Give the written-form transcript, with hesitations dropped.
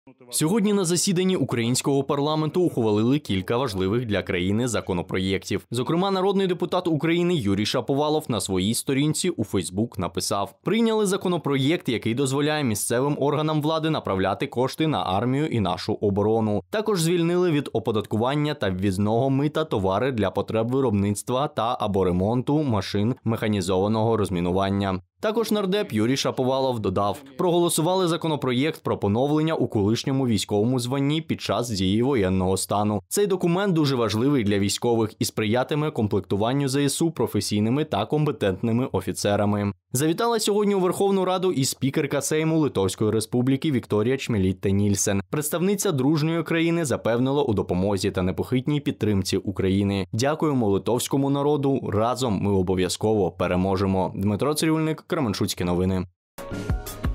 Сьогодні на засіданні українського парламенту ухвалили кілька важливих для країни законопроєктів. Зокрема, народний депутат України Юрій Шаповалов на своїй сторінці у Фейсбук написав: «Прийняли законопроєкт, який дозволяє місцевим органам влади направляти кошти на армію і нашу оборону. Також звільнили від оподаткування та ввізного мита товари для потреб виробництва та або ремонту машин механізованого розмінування». Також нардеп Юрій Шаповалов додав: проголосували законопроєкт про поновлення у колишньому військовому званні під час дії воєнного стану. Цей документ дуже важливий для військових і сприятиме комплектуванню ЗСУ професійними та компетентними офіцерами. Завітала сьогодні у Верховну Раду і спікерка Сейму Литовської Республіки Вікторія Чмілітте-Нільсен. Представниця дружньої країни запевнила у допомозі та непохитній підтримці України. «Дякуємо литовському народу, разом ми обов'язково переможемо». Дмитро Цирюльник, Кременчуцькі новини.